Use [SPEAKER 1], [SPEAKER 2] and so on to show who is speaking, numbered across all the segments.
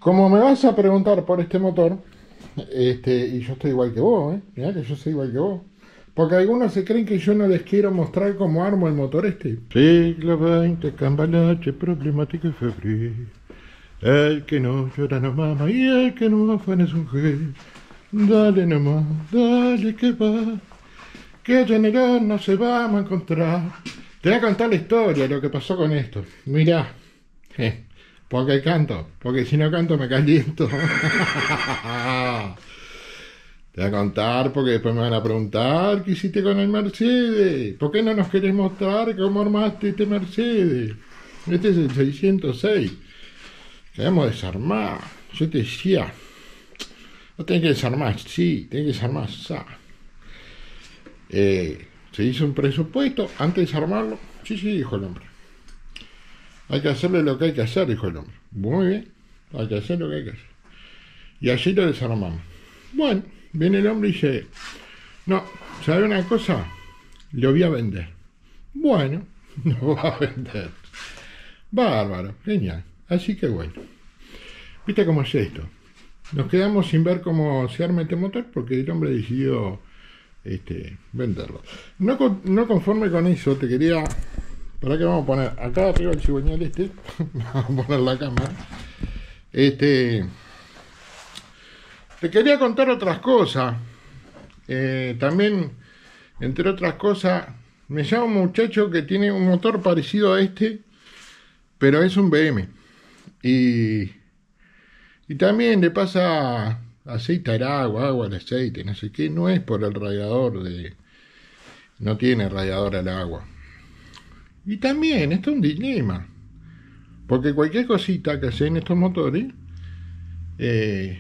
[SPEAKER 1] Como me vas a preguntar por este motor, y yo estoy igual que vos, mirá que yo soy igual que vos. Porque algunos se creen que yo no les quiero mostrar cómo armo el motor este. Siglo XX, cambalache, problemático y febril. El que no llora no mama y el que no afana es un gel. Dale nomás, dale que va, que general no se va a encontrar. Te voy a contar la historia, lo que pasó con esto. Mirá, porque canto, porque si no canto me caliento. Te voy a contar porque después me van a preguntar qué hiciste con el Mercedes. ¿Por qué no nos querés mostrar cómo armaste este Mercedes? Este es el 606. Queremos desarmar. Yo te decía, no tenés que desarmar, sí, tenés que desarmar, se hizo un presupuesto antes de desarmarlo. Sí, dijo el hombre. Hay que hacerle lo que hay que hacer, dijo el hombre. Muy bien, hay que hacer lo que hay que hacer. Y allí lo desarmamos. Bueno, viene el hombre y dice, no, ¿sabe una cosa? Lo voy a vender. Bueno, lo va a vender. Bárbaro, genial. Así que bueno. ¿Viste cómo es esto? Nos quedamos sin ver cómo se arma este motor porque el hombre decidió venderlo. No conforme con eso, te quería... ¿Para qué vamos a poner? Acá arriba el cigüeñal vamos a poner la cámara. Te quería contar otras cosas. También, entre otras cosas, me llama un muchacho que tiene un motor parecido a este, pero es un BM. Y también le pasa aceite al agua al aceite, no sé qué. No es por el radiador no tiene radiador al agua. Y también, esto es un dilema. Porque cualquier cosita que hacen estos motores es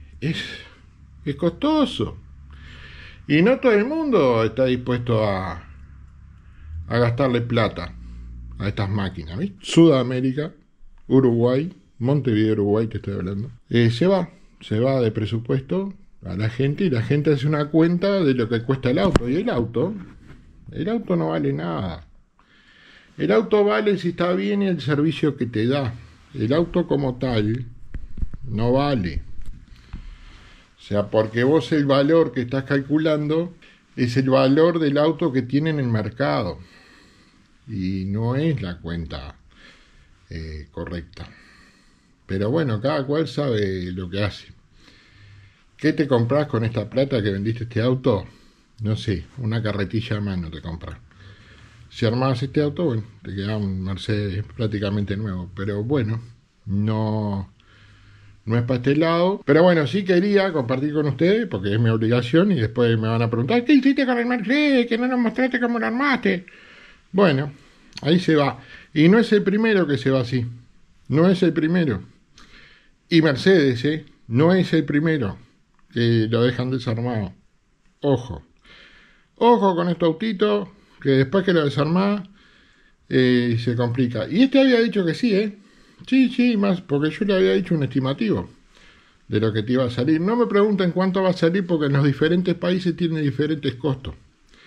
[SPEAKER 1] costoso. Y no todo el mundo está dispuesto a gastarle plata a estas máquinas. ¿Ves? Sudamérica, Uruguay, Montevideo, Uruguay, te estoy hablando. Se va de presupuesto a la gente y la gente hace una cuenta de lo que cuesta el auto. Y el auto no vale nada. El auto vale si está bien y el servicio que te da. El auto como tal no vale. O sea, porque vos el valor que estás calculando es el valor del auto que tiene en el mercado. Y no es la cuenta correcta. Pero bueno, cada cual sabe lo que hace. ¿Qué te compras con esta plata que vendiste este auto? No sé, una carretilla a mano te compras. Si armabas este auto, bueno, te quedaba un Mercedes prácticamente nuevo. Pero bueno, no es para este lado. Pero bueno, sí quería compartir con ustedes, porque es mi obligación, y después me van a preguntar, ¿qué hiciste con el Mercedes? Que no nos mostraste cómo lo armaste. Bueno, ahí se va. Y no es el primero que se va así. No es el primero. Y Mercedes, no es el primero que lo dejan desarmado. Ojo. Ojo con estos autitos, que después que lo desarmás, se complica. Y había dicho que sí, Sí, más, porque yo le había dicho un estimativo de lo que te iba a salir. No me pregunten cuánto va a salir, porque en los diferentes países tiene diferentes costos.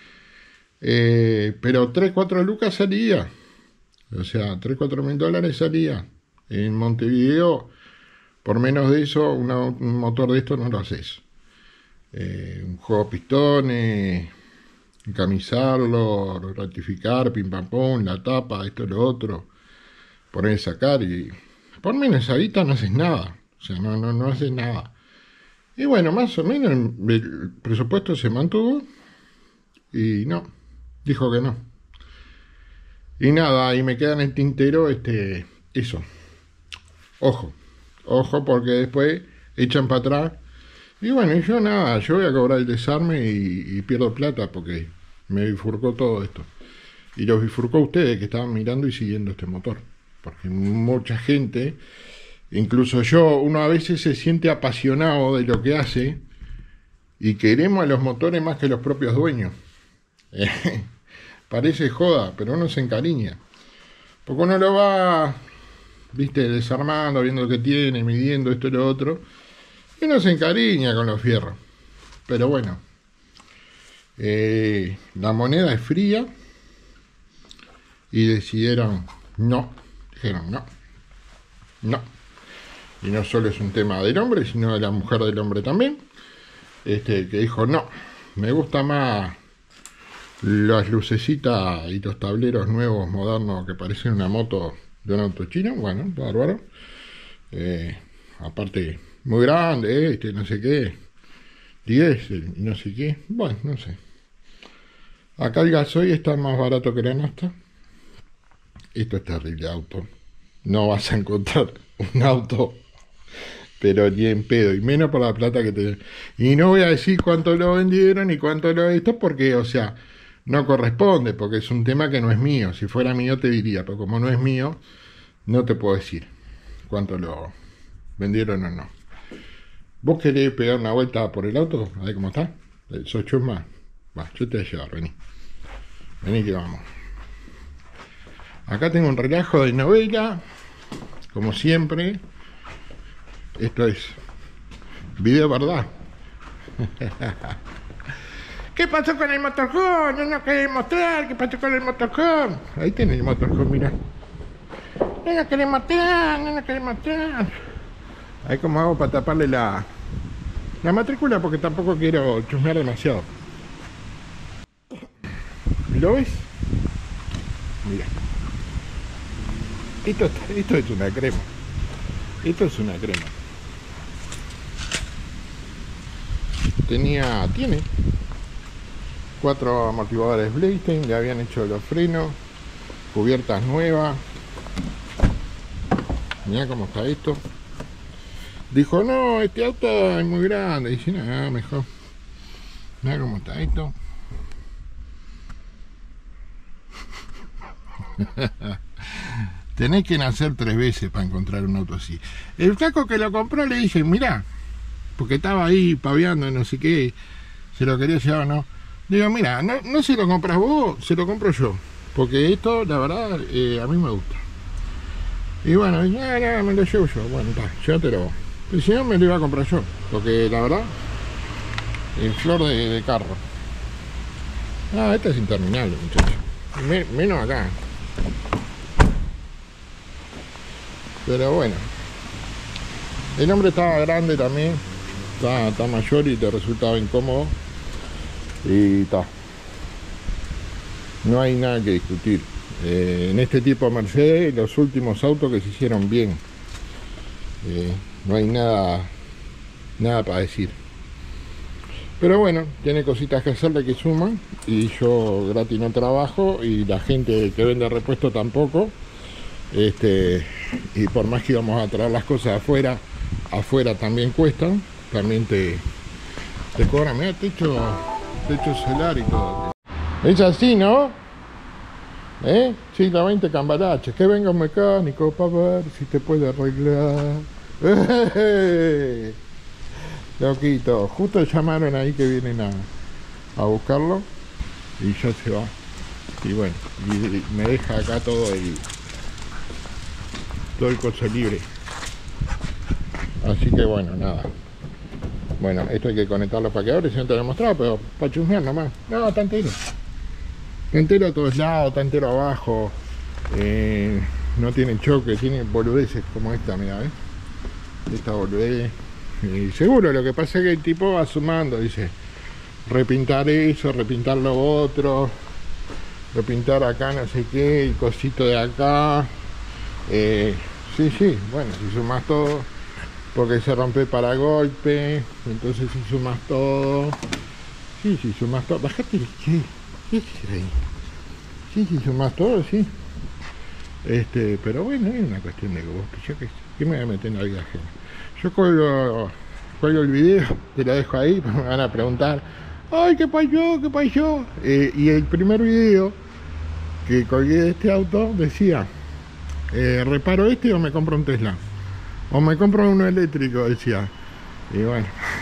[SPEAKER 1] Pero 3-4 lucas salía. O sea, 3-4 mil dólares salía. En Montevideo, por menos de eso, un motor de esto no lo haces. Un juego de pistones, encamisarlo, rectificar, pim pam pum, la tapa, esto lo otro, poner a sacar y por menos ahorita no haces nada. O sea, no haces nada. Y bueno, más o menos el presupuesto se mantuvo y no, dijo que no. Y nada, y me queda en el tintero eso. Ojo porque después echan para atrás. Y bueno, y yo nada, yo voy a cobrar el desarme y pierdo plata porque me bifurcó todo esto. Y los bifurcó ustedes que estaban mirando y siguiendo este motor. Porque mucha gente, incluso yo, uno a veces se siente apasionado de lo que hace y queremos a los motores más que los propios dueños. Parece joda, pero uno se encariña. Porque uno lo va, desarmando, viendo lo que tiene, midiendo esto y lo otro. Y uno se encariña con los fierros. Pero bueno, la moneda es fría y decidieron no. Dijeron no. y no solo es un tema del hombre, sino de la mujer del hombre también, que dijo, no, me gusta más las lucecitas y los tableros nuevos, modernos, que parecen una moto de un auto chino. Bueno, bárbaro. Aparte, muy grande, no sé qué, 10, no sé qué, bueno, no sé. Acá el gasoil está más barato que la nafta. Esto es terrible auto. No vas a encontrar un auto, pero ni en pedo, y menos por la plata que te... Y no voy a decir cuánto lo vendieron y cuánto lo esto, porque, o sea, no corresponde, porque es un tema que no es mío. Si fuera mío te diría, pero como no es mío, no te puedo decir cuánto lo vendieron o no. ¿Vos querés pegar una vuelta por el auto? A ver cómo está. ¿Sos chusma? Va, yo te voy a llevar, vení. Vení que vamos. Acá tengo un relajo de novela, como siempre. Esto es video verdad. ¿Qué pasó con el motorhome? No nos querés mostrar. ¿Qué pasó con el motorhome? Ahí tenés el motorhome, mira. No nos querés mostrar, no nos querés mostrar. Ahí como hago para taparle la matrícula, porque tampoco quiero chusmear demasiado. ¿Lo ves? Mira. Esto es una crema. Esto es una crema. Tiene 4 amortiguadores Bladen, le habían hecho los frenos, cubiertas nuevas. Mirá cómo está esto. Dijo, no, este auto es muy grande. Dice, no, mejor. Mirá cómo está esto. Tenés que nacer 3 veces para encontrar un auto así. El flaco que lo compró le dije, mirá, porque estaba ahí paveando, no sé qué, se lo quería llevar o no. Digo, mira, no se lo compras vos, se lo compro yo. Porque esto, la verdad, a mí me gusta. Y bueno, no, me lo llevo yo. Bueno, está, llévatelo vos. Pero si no, me lo iba a comprar yo. Porque la verdad, en flor de carro. Ah, esta es interminable, muchachos. Menos acá. Pero bueno. El hombre estaba grande también. Está mayor y te resultaba incómodo. Y está. No hay nada que discutir. En este tipo Mercedes, los últimos autos que se hicieron bien. No hay nada para decir. Pero bueno, tiene cositas que hacerle que suman. Y yo gratis no trabajo. Y la gente que vende repuesto tampoco. Y por más que íbamos a traer las cosas afuera también cuestan. También te cobran. Mira, techo solar y todo. Es así, ¿no? Siglo XX Cambalache. Que venga un mecánico para ver si te puede arreglar. Loquito. Justo llamaron ahí que vienen a buscarlo. Y ya se va. Y bueno, y me deja acá todo el coche libre. Así que bueno, nada. Bueno, esto hay que conectarlo para que ahora, si no te lo he mostrado, pero para chusmear nomás. No, está entero. Está entero a todos lados, está entero abajo. No tiene choque, tiene boludeces como esta, mira, ¿ves? Esta boludez. Y seguro, lo que pasa es que el tipo va sumando, dice, repintar eso, repintar lo otro, repintar acá no sé qué, el cosito de acá. Sí, bueno, si sumas todo, porque se rompe para golpe, entonces si sumas todo, si sumas todo, bajate, ¿qué es ahí? Sí, si sumas todo, sí. Pero bueno, es una cuestión de gusto, yo que me voy a meter en la vida ajena. Yo cuelgo el video, te lo dejo ahí, me van a preguntar, ay, ¿qué pasó? Y el primer video que colgué de este auto decía, reparo o me compro un Tesla, o me compro uno eléctrico, decía. Y bueno,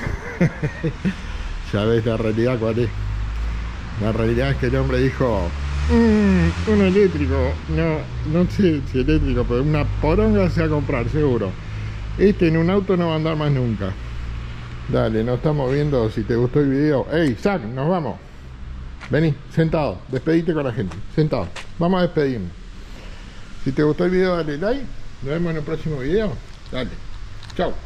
[SPEAKER 1] ya ves la realidad cuál es. La realidad es que el hombre dijo, uno eléctrico, no sé si eléctrico, pero una poronga se va a comprar, seguro. En un auto no va a andar más nunca. Dale, nos estamos viendo. Si te gustó el video, hey, Zack, nos vamos. Vení, sentado, despedite con la gente, sentado. Vamos a despedirnos. Si te gustó el video, dale like. Nos vemos en el próximo video. Dale. Chao.